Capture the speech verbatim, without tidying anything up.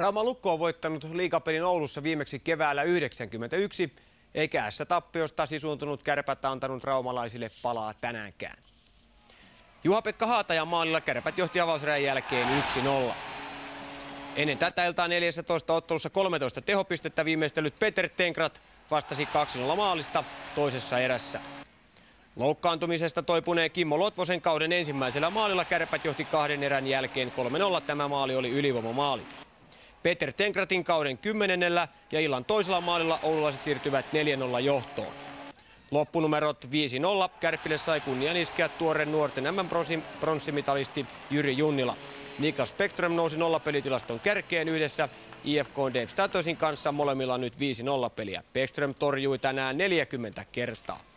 Rauma Lukko on voittanut liigapelin Oulussa viimeksi keväällä yhdeksänkymmentäyksi, eikä S-tappiosta sisuuntunut Kärpät antanut raumalaisille palaa tänäänkään. Juha-Pekka Haatajan maalilla Kärpät johti avauserän jälkeen yksi nolla. Ennen tätä iltaa neljässätoista ottelussa kolmetoista tehopistettä viimeistellyt Peter Tenkrat vastasi kaksi nolla maalista toisessa erässä. Loukkaantumisesta toipuneen Kimmo Lotvosen kauden ensimmäisellä maalilla Kärpät johti kahden erän jälkeen kolme nolla. Tämä maali oli ylivoimamaali. Peter Tenkratin kauden kymmenennellä ja illan toisella maalilla oululaiset siirtyvät neljä nolla johtoon. Loppunumerot viisi nolla. Kärpille sai kunnian iskeä tuoreen nuorten M M-pronssimitalisti Jyri Junnila. Niklas Bäckström nousi nollapelitilaston kärkeen yhdessä I F K:n Dave Statosin kanssa, molemmilla nyt viisi nolla peliä. Bäckström torjui tänään neljäkymmentä kertaa.